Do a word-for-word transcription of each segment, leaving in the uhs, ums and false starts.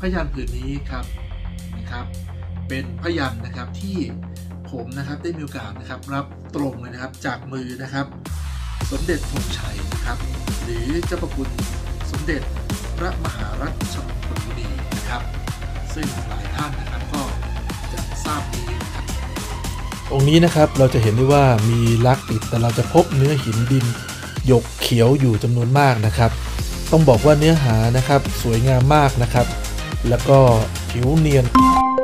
ยัญผืนนี้ครับนะครับเป็นพยัญชนะนะครับที่ผมนะครับได้มีโอกาสนะครับรับตรงเลยนะครับจากมือนะครับสมเด็จธงชัยนะครับหรือเจ้าประคุณสมเด็จพระมหารัชมงคลมุนีนะครับซึ่งหลายท่านนะครับก็จะทราบดีนะครับองค์นี้นะครับเราจะเห็นได้ว่ามีลักติดแต่เราจะพบเนื้อหินดินหยกเขียวอยู่จำนวนมากนะครับต้องบอกว่าเนื้อหานะครับสวยงามมากนะครับแล้วก็ผิวเนียน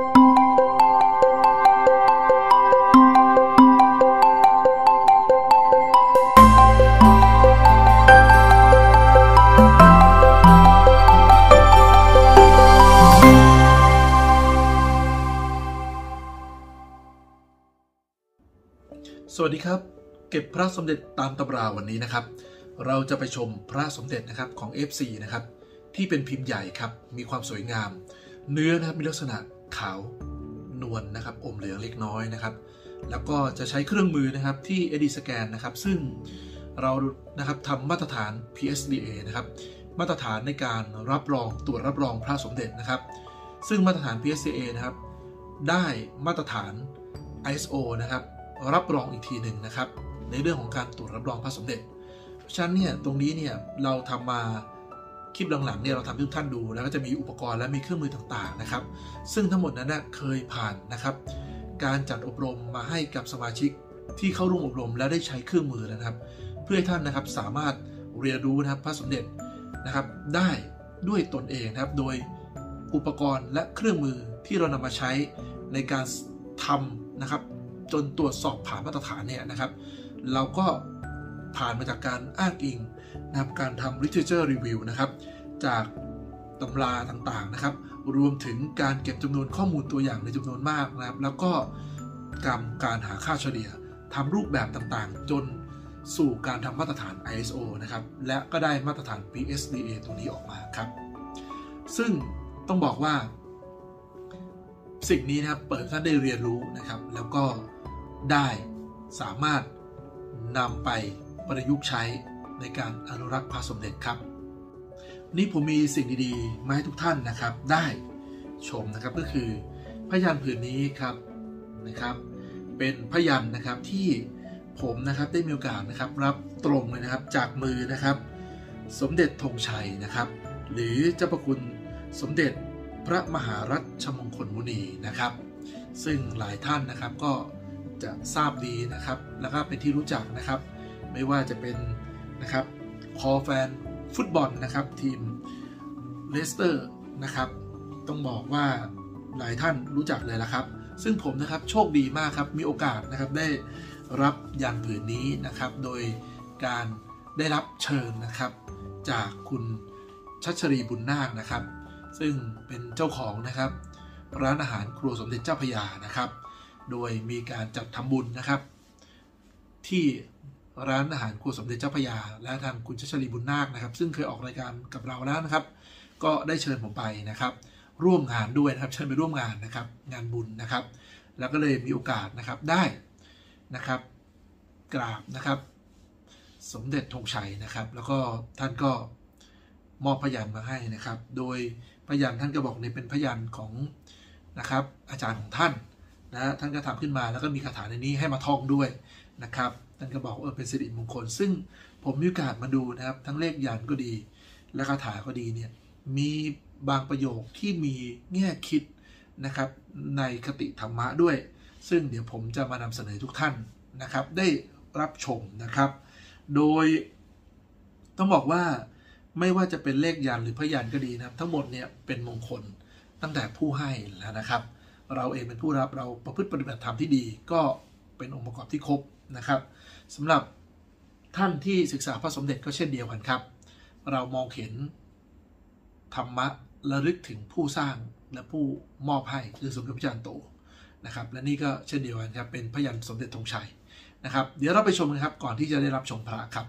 สวัสดีครับเก็บพระสมเด็จตามตำราวันนี้นะครับเราจะไปชมพระสมเด็จนะครับของ เอฟ ซี นะครับที่เป็นพิมพ์ใหญ่ครับมีความสวยงามเนื้อนะครับมีลักษณะขาวนวลนะครับอมเหลืองเล็กน้อยนะครับแล้วก็จะใช้เครื่องมือนะครับที่ เอ ดี Scan นะครับซึ่งเรานะครับทำมาตรฐาน พี เอส ดี เอ นะครับมาตรฐานในการรับรองตรวจรับรองพระสมเด็จนะครับซึ่งมาตรฐาน พี เอส ดี เอ นะครับได้มาตรฐาน ไอ เอส โอ นะครับรับรองอีกทีหนึ่งนะครับในเรื่องของการตรวจรับรองพระสมเด็จเพราะฉะนั้นเนี่ยตรงนี้เนี่ยเราทำมาคลิปหลังๆเนี่ยเราทำให้ทุกท่านดูแล้วก็จะมีอุปกรณ์และมีเครื่องมือต่างๆนะครับซึ่งทั้งหมดนั้นนะเคยผ่านนะครับการจัดอบรมมาให้กับสมาชิกที่เข้าร่วมอบรมและได้ใช้เครื่องมือนะครับเพื่อให้ท่านนะครับสามารถเรียนรู้นะครับพระสมเด็จนะครับได้ด้วยตนเองนะครับโดยอุปกรณ์และเครื่องมือที่เรานำมาใช้ในการทำนะครับจนตรวจสอบผ่านมาตรฐานเนี่ยนะครับเราก็ผ่านมาจากการอ้างอิงนะครับการทำ literature review นะครับจากตำราต่างๆนะครับรวมถึงการเก็บจำนวนข้อมูลตัวอย่างในจำนวนมากนะครับแล้วก็การการหาค่าเฉลี่ยทำรูปแบบต่างๆจนสู่การทำมาตรฐาน ไอ เอส โอ นะครับและก็ได้มาตรฐาน พี เอส ดี เอ ตัวนี้ออกมาครับซึ่งต้องบอกว่าสิ่งนี้นะครับเปิดท่านได้เรียนรู้นะครับแล้วก็ได้สามารถนำไปประยุกต์ใช้ในการอนุรักษ์พระสมเด็จครับนี่ผมมีสิ่งดีๆมาให้ทุกท่านนะครับได้ชมนะครับก็คือพยัญชนะผืนนี้ครับนะครับเป็นพยัญชนะนะครับที่ผมนะครับได้มีโอกาสนะครับรับตรงเลยนะครับจากมือนะครับสมเด็จธงชัยนะครับหรือเจ้าประคุณสมเด็จพระมหารัชมงคลมุนีนะครับซึ่งหลายท่านนะครับก็จะทราบดีนะครับแล้วก็เป็นที่รู้จักนะครับไม่ว่าจะเป็นนะครับคอแฟนฟุตบอลนะครับทีมเลสเตอร์นะครับต้องบอกว่าหลายท่านรู้จักเลยละครับซึ่งผมนะครับโชคดีมากครับมีโอกาสนะครับได้รับยันผืนนี้นะครับโดยการได้รับเชิญนะครับจากคุณชัชรีบุญนาคนะครับซึ่งเป็นเจ้าของนะครับร้านอาหารครัวสมเด็จเจ้าพระยานะครับโดยมีการจัดทำบุญนะครับที่ร้านอาหารครัวสมเด็จเจ้าพระยาและทางคุณชัชรีบุญนาคนะครับซึ่งเคยออกรายการกับเราแล้วนะครับก็ได้เชิญผมไปนะครับร่วมงานด้วยนะครับเชิญไปร่วมงานนะครับงานบุญนะครับแล้วก็เลยมีโอกาสนะครับได้นะครับกราบนะครับสมเด็จธงชัยนะครับแล้วก็ท่านก็มอบพยัญชนะมาให้นะครับโดยพยัญชนะท่านก็บอกเนี่ยเป็นพยัญชนะของนะครับอาจารย์ของท่านนะท่านก็ทำขึ้นมาแล้วก็มีคาถาในนี้ให้มาท่องด้วยนะครับท่านก็บอกเออเป็นสิริมงคลซึ่งผมมีโอกาสมาดูนะครับทั้งเลขยันก็ดีและคาถาก็ดีเนี่ยมีบางประโยคที่มีแง่คิดนะครับในคติธรรมะด้วยซึ่งเดี๋ยวผมจะมานำเสนอทุกท่านนะครับได้รับชมนะครับโดยต้องบอกว่าไม่ว่าจะเป็นเลขยันหรือพยัญชนะก็ดีนะครับทั้งหมดเนี่ยเป็นมงคลตั้งแต่ผู้ให้แล้วนะครับเราเองเป็นผู้รับเราประพฤติปฏิบัติธรรมที่ดีก็เป็นองค์ประกอบที่ครบนะครับสำหรับท่านที่ศึกษาพระสมเด็จก็เช่นเดียวกันครับเรามองเห็นธรรมะระลึกถึงผู้สร้างและผู้มอบให้คือสมเด็จพระจารย์โตนะครับและนี่ก็เช่นเดียวกันครับเป็นพยัญชนะสมเด็จธงชัยนะครับเดี๋ยวเราไปชมกันครับก่อนที่จะได้รับชมพระครับ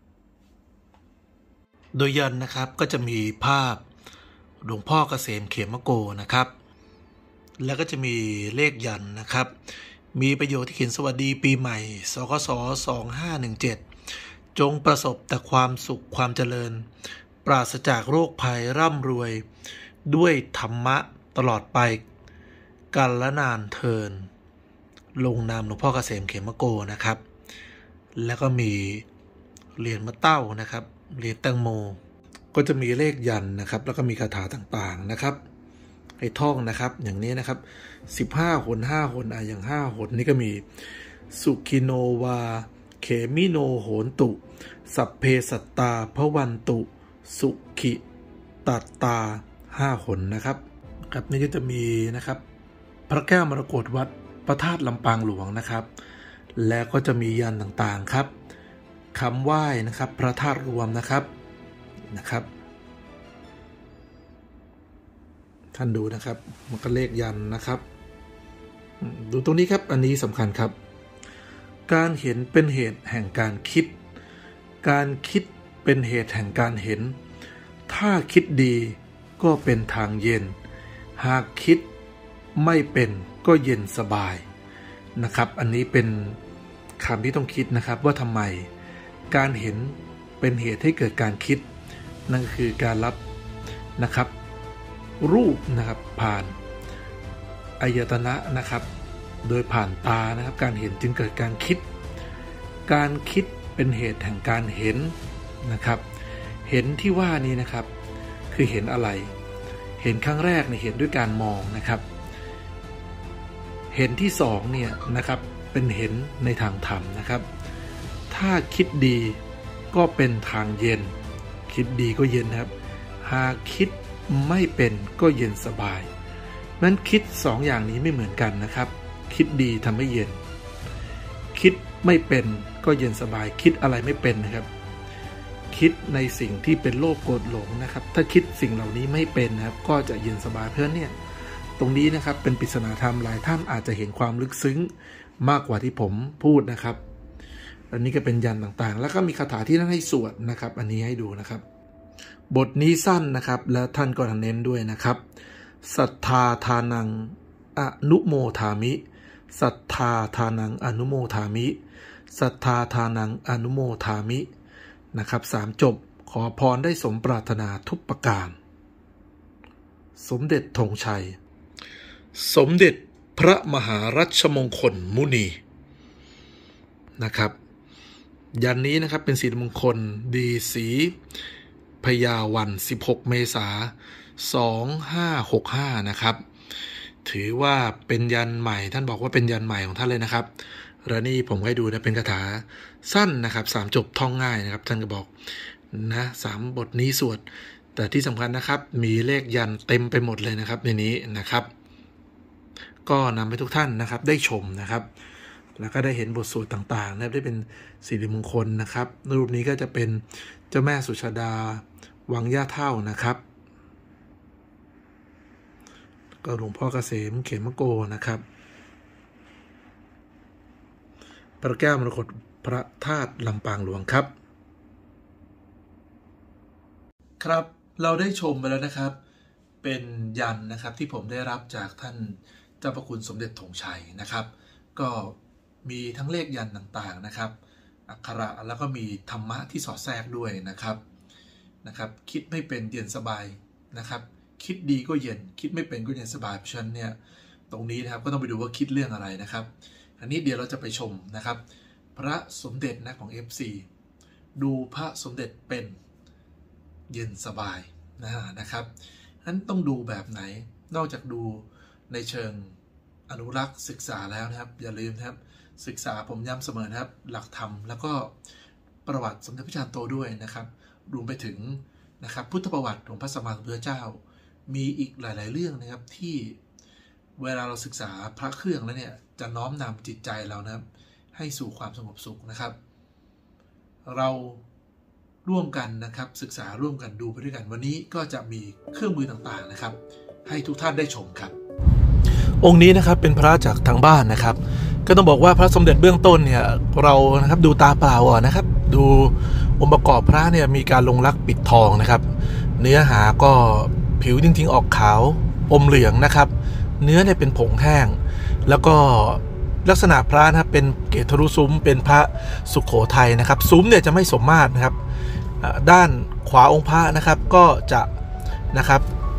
โดยยันนะครับก็จะมีภาพหลวงพ่อเกษมเขมโกนะครับแล้วก็จะมีเลขยันนะครับมีประโยชน์ที่เขียนสวัสดีปีใหม่สคศสองห้าหนึ่งเจ็ดจงประสบแต่ความสุขความเจริญปราศจากโรคภัยร่ำรวยด้วยธรรมะตลอดไปกาลนานเทินลงนามหลวงพ่อเกษมเขมโกนะครับแล้วก็มีเหรียญมะเต้านะครับเหรียญแตงโมก็จะมีเลขยันนะครับแล้วก็มีคาถาต่างๆนะครับให้ท่องนะครับอย่างนี้นะครับสิบห้าหนห้าหนอ่ะอย่างห้าหนนี่ก็มีสุขิโนวาเขมิโนโหนตุสัพเพสัตตาภวันตุสุขิตัตตาห้าหนนะครับครับนี่ก็จะมีนะครับพระแก้วมรกตวัดพระธาตุลำปางหลวงนะครับแล้วก็จะมียันต่างๆครับคำไหว้นะครับพระธาตุรวมนะครับนะครับท่านดูนะครับมันก็เลขยันนะครับดูตรงนี้ครับอันนี้สำคัญครับการเห็นเป็นเหตุแห่งการคิดการคิดเป็นเหตุแห่งการเห็นถ้าคิดดีก็เป็นทางเย็นหากคิดไม่เป็นก็เย็นสบายนะครับอันนี้เป็นคำที่ต้องคิดนะครับว่าทำไมการเห็นเป็นเหตุให้เกิดการคิดนั่นคือการรับนะครับรูปนะครับผ่านอายตนะนะครับโดยผ่านตานะครับการเห็นจึงเกิดการคิดการคิดเป็นเหตุแห่งการเห็นนะครับเห็นที่ว่านี้นะครับคือเห็นอะไรเห็นครั้งแรกเนี่ยเห็นด้วยการมองนะครับเห็นที่สองเนี่ยนะครับเป็นเห็นในทางธรรมนะครับถ้าคิดดีก็เป็นทางเย็นคิดดีก็เย็นนะครับหากคิดไม่เป็นก็เย็นสบายนั้นคิดสองอย่างนี้ไม่เหมือนกันนะครับคิดดีทำให้เย็นคิดไม่เป็นก็เย็นสบายคิดอะไรไม่เป็นนะครับคิดในสิ่งที่เป็นโลภโกรธหลงนะครับถ้าคิดสิ่งเหล่านี้ไม่เป็นนะครับก็จะเย็นสบายเพราะเนี่ยตรงนี้นะครับเป็นปริศนาธรรมหลายท่านอาจจะเห็นความลึกซึ้งมากกว่าที่ผมพูดนะครับอันนี้ก็เป็นยันต่างๆแล้วก็มีคาถาที่ท่านให้สวดนะครับอันนี้ให้ดูนะครับบทนี้สั้นนะครับและท่านก็เน้นด้วยนะครับศรัทธาทานังอนุโมทามิศรัทธาทานังอนุโมทามิศรัทธาทานังอนุโมทามินะครับสามจบขอพรได้สมปรารถนาทุกประการสมเด็จธงชัยสมเด็จพระมหารัชมงคลมุนีนะครับยันนี้นะครับเป็นสีมงคลดีสีพยาวันสิบหกเมษายนสองพันห้าร้อยหกสิบห้านะครับถือว่าเป็นยันใหม่ท่านบอกว่าเป็นยันใหม่ของท่านเลยนะครับแล้วนี่ผมให้ดูนะเป็นคาถาสั้นนะครับสามจบท่องง่ายนะครับท่านก็บอกนะสามบทนี้สวดแต่ที่สำคัญนะครับมีเลขยันเต็มไปหมดเลยนะครับในนี้นะครับก็นำไปทุกท่านนะครับได้ชมนะครับแล้วก็ได้เห็นบทสวดต่างๆนะครับได้เป็นสิริมงคลนะครับรูปนี้ก็จะเป็นเจ้าแม่สุชาดาวังย่าเท่านะครับก็หลวงพ่อเกษมเขมโกนะครับพระแก้วมรกตพระธาตุลำปางหลวงครับครับเราได้ชมไปแล้วนะครับเป็นยันนะครับที่ผมได้รับจากท่านเจ้าพระคุณสมเด็จธงชัยนะครับก็มีทั้งเลขยันต่างๆนะครับอักขระแล้วก็มีธรรมะที่สอดแทรกด้วยนะครับนะครับคิดไม่เป็นเย็นสบายนะครับคิดดีก็เย็นคิดไม่เป็นก็เย็นสบายเพราะฉะนั้นเนี่ยตรงนี้นะครับก็ต้องไปดูว่าคิดเรื่องอะไรนะครับอันนี้เดี๋ยวเราจะไปชมนะครับพระสมเด็จนะของ เอฟ ซี ดูพระสมเด็จเป็นเย็นสบายนะนะครับนั้นต้องดูแบบไหนนอกจากดูในเชิงอนุรักษ์ศึกษาแล้วนะครับอย่าลืมนะครับศึกษาผมย้ำเสมอนะครับหลักธรรมแล้วก็ประวัติสมเด็จพระจารย์โตด้วยนะครับรวมไปถึงนะครับพุทธประวัติของพระสัมมาสัมพุทธเจ้ามีอีกหลายๆเรื่องนะครับที่เวลาเราศึกษาพระเครื่องแล้วเนี่ยจะน้อมนำจิตใจเรานะครับให้สู่ความสงบสุขนะครับเราร่วมกันนะครับศึกษาร่วมกันดูไปด้วยกันวันนี้ก็จะมีเครื่องมือต่างๆนะครับให้ทุกท่านได้ชมครับองค์นี้นะครับเป็นพระจากทางบ้านนะครับก็ต้องบอกว่าพระสมเด็จเบื้องต้นเนี่ยเรานะครับดูตาเปล่าอ่ะนะครับดูองค์ประกอบพระเนี่ยมีการลงลักปิดทองนะครับเนื้อหาก็ผิวจริงๆออกขาวอมเหลืองนะครับเนื้อเนี่ยเป็นผงแห้งแล้วก็ลักษณะพระนะครับเป็นเกศทรุซุ้มเป็นพระสุโขทัยนะครับซุ้มเนี่ยจะไม่สมมาตรนะครับด้านขวาองค์พระนะครับก็จะนะครับ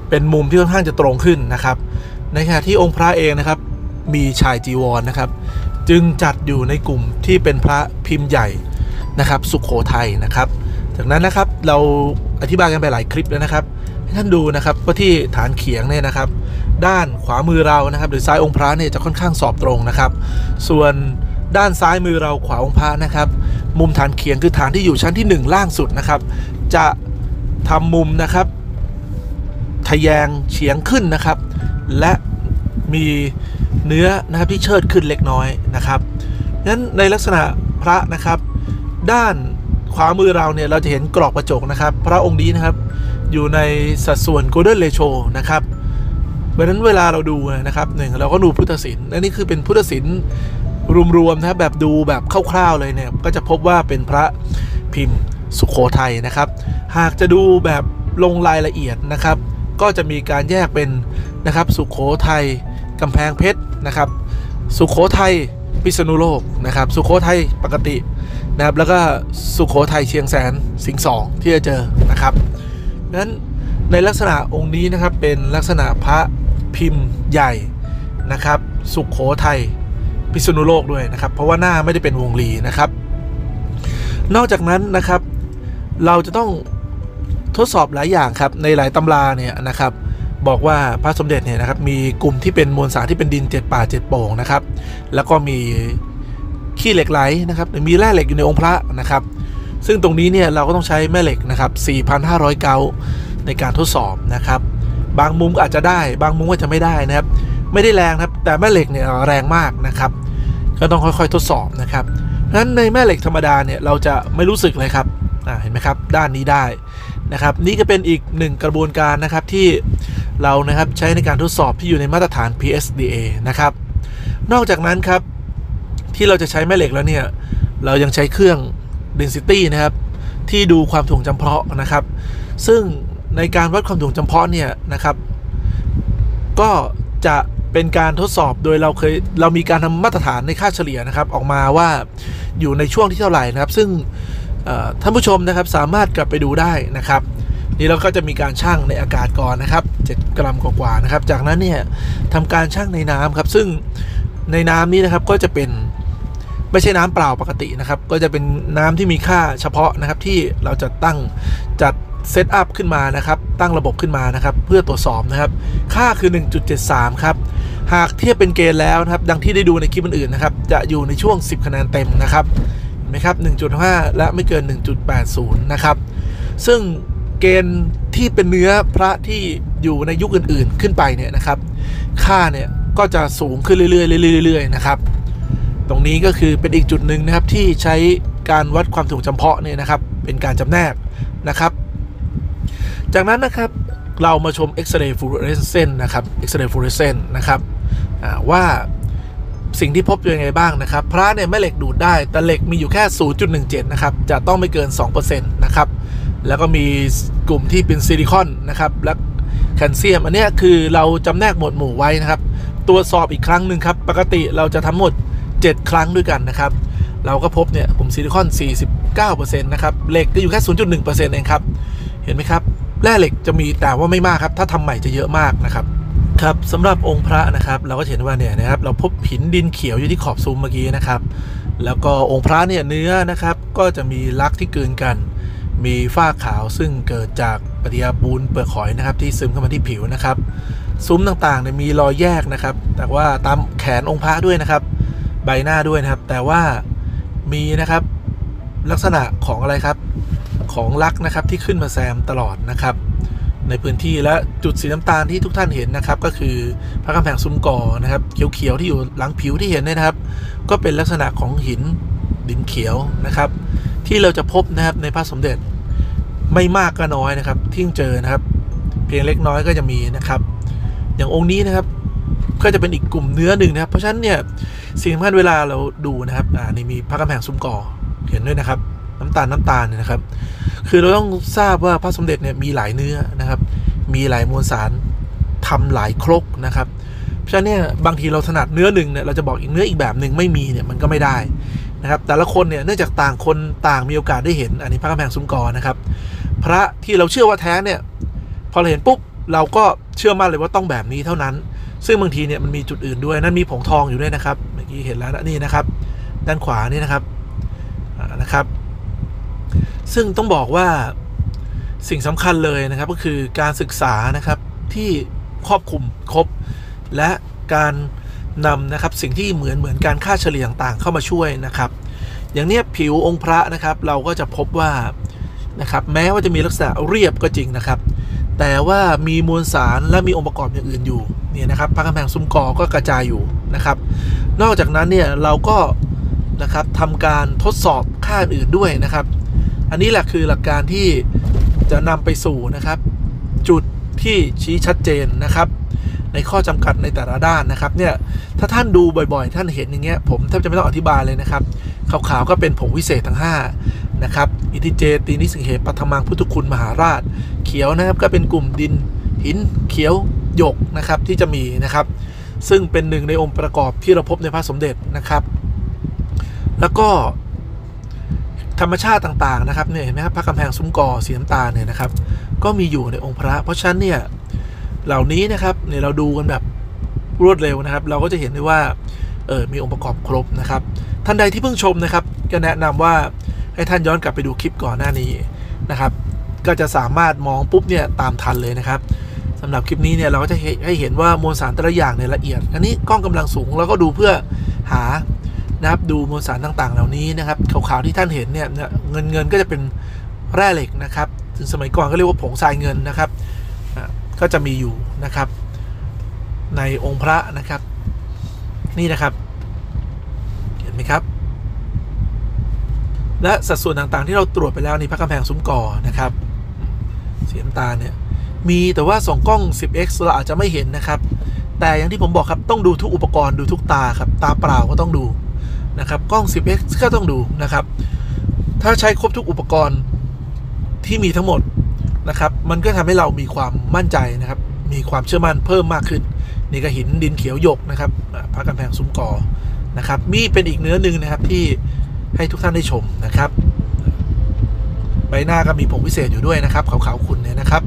เป็นมุมที่ค่อนข้างจะตรงขึ้นนะครับในขณะที่องค์พระเองนะครับมีชายจีวรนะครับจึงจัดอยู่ในกลุ่มที่เป็นพระพิมพ์ใหญ่นะครับสุโขทัยนะครับจากนั้นนะครับเราอธิบายกันไปหลายคลิปแล้วนะครับให้ท่านดูนะครับว่าที่ฐานเขียงเนี่ยนะครับด้านขวามือเรานะครับหรือซ้ายองค์พระเนี่ยจะค่อนข้างสอบตรงนะครับส่วนด้านซ้ายมือเราขวาองค์พระนะครับมุมฐานเขียงคือฐานที่อยู่ชั้นที่หนึ่งล่างสุดนะครับจะทำมุมนะครับทะแยงเฉียงขึ้นนะครับและมีเนื้อนะครับที่เชิดขึ้นเล็กน้อยนะครับงั้นในลักษณะพระนะครับด้านขวามือเราเนี่ยเราจะเห็นกรอบกระจกนะครับพระองค์นี้นะครับอยู่ในสัดส่วน Golden Ratio นะครับเพราะฉะนั้นเวลาเราดูนะครับหนึ่งเราก็ดูพุทธศิลป์และนี่คือเป็นพุทธศิลป์รวมๆนะครับแบบดูแบบคร่าวๆเลยเนี่ยก็จะพบว่าเป็นพระพิมพ์สุโขทัยนะครับหากจะดูแบบลงรายละเอียดนะครับก็จะมีการแยกเป็นนะครับสุโขทัยกำแพงเพชรนะครับสุโขทัยพิษณุโลกนะครับสุโขทัยปกตินะครับแล้วก็สุโขทัยเชียงแสนสิงห์สองที่จะเจอนะครับนั้นในลักษณะองค์นี้นะครับเป็นลักษณะพระพิมพ์ใหญ่นะครับสุโขทัยพิษณุโลกด้วยนะครับเพราะว่าหน้าไม่ได้เป็นวงรีนะครับนอกจากนั้นนะครับเราจะต้องทดสอบหลายอย่างครับในหลายตำราเนี่ยนะครับบอกว่าพระสมเด็จเนี่ยนะครับมีกลุ่มที่เป็นมวลสารที่เป็นดินเจ็ดป่าเจ็ดโป่งนะครับแล้วก็มีขี้เหล็กไหลนะครับมีแร่เหล็กอยู่ในองค์พระนะครับซึ่งตรงนี้เนี่ยเราก็ต้องใช้แม่เหล็กนะครับ สี่พันห้าร้อย เกาในการทดสอบนะครับบางมุมอาจจะได้บางมุมก็จะไม่ได้นะครับไม่ได้แรงครับแต่แม่เหล็กเนี่ยแรงมากนะครับก็ต้องค่อยๆทดสอบนะครับเพราะฉะนั้นในแม่เหล็กธรรมดาเนี่ยเราจะไม่รู้สึกเลยครับเห็นไหมครับด้านนี้ได้นะครับนี่ก็เป็นอีกหนึ่งกระบวนการนะครับที่เรานะครับใช้ในการทดสอบที่อยู่ในมาตรฐาน พี เอส ดี เอ นะครับนอกจากนั้นครับที่เราจะใช้แม่เหล็กแล้วเนี่ยเรายังใช้เครื่อง density นะครับที่ดูความถ่วงจำเพาะนะครับซึ่งในการวัดความถ่วงจำเพาะเนี่ยนะครับก็จะเป็นการทดสอบโดยเราเคยเรามีการทำมาตรฐานในค่าเฉลี่ยนะครับออกมาว่าอยู่ในช่วงที่เท่าไหร่นะครับซึ่งท่านผู้ชมนะครับสามารถกลับไปดูได้นะครับนี่เราก็จะมีการชั่งในอากาศก่อนนะครับเจ็ดกรัมกว่าๆนะครับจากนั้นเนี่ยทำการชั่งในน้ำครับซึ่งในน้ำนี้นะครับก็จะเป็นไม่ใช่น้ำเปล่าปกตินะครับก็จะเป็นน้ำที่มีค่าเฉพาะนะครับที่เราจะตั้งจัดเซตอัพขึ้นมานะครับตั้งระบบขึ้นมานะครับเพื่อตรวจสอบนะครับค่าคือ หนึ่งจุดเจ็ดสาม ครับหากเทียบเป็นเกณฑ์แล้วนะครับดังที่ได้ดูในคลิปอื่นๆนะครับจะอยู่ในช่วงสิบคะแนนเต็มนะครับเห็นไหมครับ หนึ่งจุดห้า และไม่เกิน หนึ่งจุดแปดศูนย์ นะครับซึ่งเกณฑ์ที่เป็นเนื้อพระที่อยู่ในยุคอื่นๆขึ้นไปเนี่ยนะครับค่าเนี่ยก็จะสูงขึ้นเรื่อยๆเรื่อยๆนะครับตรงนี้ก็คือเป็นอีกจุดหนึ่งนะครับที่ใช้การวัดความถ่วงจำเพาะเนี่ยนะครับเป็นการจำแนกนะครับจากนั้นนะครับเรามาชมเอ็กซเรย์ฟลูออเรสเซนต์นะครับเอ็กซเรย์ฟลูออเรสเซนต์นะครับว่าสิ่งที่พบเป็นยังไงบ้างนะครับพระเนี่ยแม่เหล็กดูดได้แต่เหล็กมีอยู่แค่ ศูนย์จุดหนึ่งเจ็ด นะครับจะต้องไม่เกิน สองเปอร์เซ็นต์ นะครับแล้วก็มีกลุ่มที่เป็นซิลิคอนนะครับและแคลเซียมอันนี้คือเราจำแนกหมวดหมู่ไว้นะครับตรวจสอบอีกครั้งหนึ่งครับปกติเราจะทำหมดเจ็ดครั้งด้วยกันนะครับเราก็พบเนี่ยกลุ่มซิลิคอน สี่สิบเก้าเปอร์เซ็นต์ นะครับเหล็กก็อยู่แค่ ศูนย์จุดหนึ่งเปอร์เซ็นต์ เองครับเห็นไหมครับแร่เหล็กจะมีแต่ว่าไม่มากครับถ้าทำใหม่จะเยอะมากนะครับครับสำหรับองค์พระนะครับเราก็เห็นว่าเนี่ยนะครับเราพบหินดินเขียวอยู่ที่ขอบซุ้มเมื่อกี้นะครับแล้วก็องค์พระเนี่ยเนื้อนะครับก็จะมีลักษณ์ที่กลืนกันมีฝ้าขาวซึ่งเกิดจากปฏิกิริยาปูนเปลือกหอยนะครับที่ซึมเข้ามาที่ผิวนะครับซุ้มต่างๆเนี่ยมีรอยแยกนะครับแต่ว่าตามแขนองค์พระด้วยนะครับใบหน้าด้วยนะครับแต่ว่ามีนะครับลักษณะของอะไรครับของลักนะครับที่ขึ้นมาแซมตลอดนะครับในพื้นที่และจุดสีน้ำตาลที่ทุกท่านเห็นนะครับก็คือพระกำแพงซุ้มก่อนะครับเขียวๆที่อยู่หลังผิวที่เห็นนะครับก็เป็นลักษณะของหินดินเขียวนะครับที่เราจะพบนะครับในพระสมเด็จไม่มากก็น้อยนะครับที่เจอนะครับเพียงเล็กน้อยก็จะมีนะครับอย่างองค์นี้นะครับก็จะเป็นอีกกลุ่มเนื้อหนึ่งนะครับเพราะฉะนั้นเนี่ยสิ่งสำคัญเวลาเราดูนะครับอ่านี่มีพระกำแพงซุ้มก่อเห็นด้วยนะครับน้ำตาลน้ำตาลเนี่ยนะครับคือเราต้องทราบว่าพระสมเด็จเนี่ยมีหลายเนื้อนะครับมีหลายมวลสารทำหลายครกนะครับเพราะฉะนั้นเนี่ยบางทีเราถนัดเนื้อหนึ่งเนี่ยเราจะบอกอีกเนื้ออีกแบบหนึ่งไม่มีเนี่ยมันก็ไม่ได้นะครับแต่ละคนเนี่ยเนื่องจากต่างคนต่างมีโอกาสได้เห็นอันนี้พระกำแพงซุ้มก่อนะครับพระที่เราเชื่อว่าแท้เนี่ยพอเราเห็นปุ๊บเราก็เชื่อมั่นเลยว่าต้องแบบนี้เท่านั้นซึ่งบางทีเนี่ยมันมีจุดอื่นด้วยนั่นมีผงทองอยู่ด้วยนะครับเมื่อกี้เห็นแล้วนะนี่นะครับด้านขวานี่นะครับนะครับซึ่งต้องบอกว่าสิ่งสำคัญเลยนะครับก็คือการศึกษานะครับที่ครอบคลุมครบและการนำนะครับสิ่งที่เหมือนเหมือนการค่าเฉลี่ยต่างเข้ามาช่วยนะครับอย่างนี้ผิวองค์พระนะครับเราก็จะพบว่านะครับแม้ว่าจะมีลักษณะเรียบก็จริงนะครับแต่ว่ามีมวลสารและมีองค์ประกอบอย่างอื่นอยู่เนี่ยนะครับพระกำแพงซุ้มกอก็กระจายอยู่นะครับนอกจากนั้นเนี่ยเราก็นะครับทำการทดสอบค่าอื่นด้วยนะครับอันนี้แหละคือหลักการที่จะนำไปสู่นะครับจุดที่ชี้ชัดเจนนะครับในข้อจำกัดในแต่ละด้านนะครับเนี่ยถ้าท่านดูบ่อยๆท่านเห็นอย่างเงี้ยผมแทบจะไม่ต้องอธิบายเลยนะครับขาวๆก็เป็นผงวิเศษทั้งห้านะครับอิทิเจตีนิสิงเหปัทมังพุทธคุณมหาราชเขียวนะครับก็เป็นกลุ่มดินหินเขียวหยกนะครับที่จะมีนะครับซึ่งเป็นหนึ่งในองค์ประกอบที่เราพบในพระสมเด็จนะครับแล้วก็ธรรมชาติต่างๆนะครับเนี่ยเห็นไหมครับพระกำแพงซุ้มกอสีน้ำตาลเนี่ยนะครับก็มีอยู่ในองค์พระเพราะฉะนั้นเนี่ยเหล่านี้นะครับเนี่ยเราดูกันแบบรวดเร็วนะครับเราก็จะเห็นได้ว่าเออมีองค์ประกอบครบนะครับท่านใดที่เพิ่งชมนะครับก็แนะนำว่าให้ท่านย้อนกลับไปดูคลิปก่อนหน้านี้นะครับก็จะสามารถมองปุ๊บเนี่ยตามทันเลยนะครับสำหรับคลิปนี้เนี่ยเราก็จะให้เห็นว่ามวลสารแต่ละอย่างเนี่ยละเอียดอันนี้กล้องกำลังสูงแล้วก็ดูเพื่อหานะครับดูมวลสารต่างๆเหล่านี้นะครับขาวๆที่ท่านเห็นเนี่ยเงินเงินก็จะเป็นแร่เหล็กนะครับถึงสมัยก่อนก็เรียกว่าผงทรายเงินนะครับก็จะมีอยู่นะครับในองค์พระนะครับนี่นะครับเห็นไหมครับและสัดส่วนต่างๆที่เราตรวจไปแล้วในพระกำแพงซุ้มกอนะครับสีน้ำตาลเนี่ยมีแต่ว่าส่องกล้อง สิบเอ็กซ์ เราอาจจะไม่เห็นนะครับแต่อย่างที่ผมบอกครับต้องดูทุกอุปกรณ์ดูทุกตาครับตาเปล่าก็ต้องดูนะครับกล้อง สิบเอ็กซ์ ก็ต้องดูนะครับถ้าใช้ครบทุกอุปกรณ์ที่มีทั้งหมดนะครับมันก็ทำให้เรามีความมั่นใจนะครับมีความเชื่อมั่นเพิ่มมากขึ้นนี่ก็หินดินเขียวหยกนะครับพระกำแพงซุ้มกอนะครับมีเป็นอีกเนื้อหนึ่งนะครับที่ให้ทุกท่านได้ชมนะครับใบหน้าก็มีผงวิเศษอยู่ด้วยนะครับขาวๆขุ่นเนี่ยนะครับ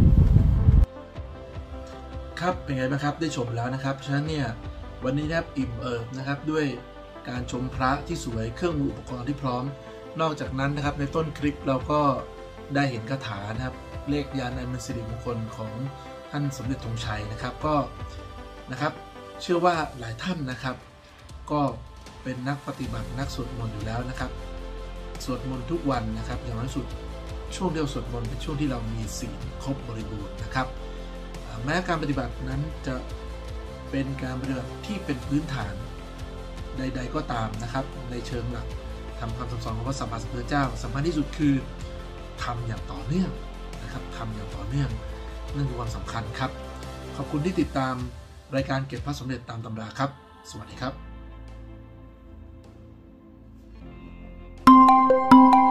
ครับเป็นไงบ้างครับได้ชมแล้วนะครับฉะนั้นเนี่ยวันนี้นะครับอิ่มเอิบนะครับด้วยการชมพระที่สวยเครื่องมืออุปกรณ์ที่พร้อมนอกจากนั้นนะครับในต้นคลิปเราก็ได้เห็นคาถานะครับเลขยานอันเป็นสิริมงคลของท่านสมเด็จธงชัยนะครับก็นะครับเชื่อว่าหลายท่านนะครับก็เป็นนักปฏิบัตินักสวดมนต์อยู่แล้วนะครับสวดมนต์ทุกวันนะครับอย่างน้อยสุดช่วงเดียวสวดมนต์เป็นช่วงที่เรามีศีลครบบริบูรณ์นะครับแม้การปฏิบัตินั้นจะเป็นการปฏิบัติที่เป็นพื้นฐานใดๆก็ตามนะครับในเชิงหลักทำคำสอนของพระสัมมาสัมพุทธเจ้าสำคัญที่สุดคือทำอย่างต่อเนื่องนะครับทำอย่างต่อเนื่องนั่นคือความสำคัญครับขอบคุณที่ติดตามรายการเก็บพระสมเด็จตามตำราครับสวัสดีครับ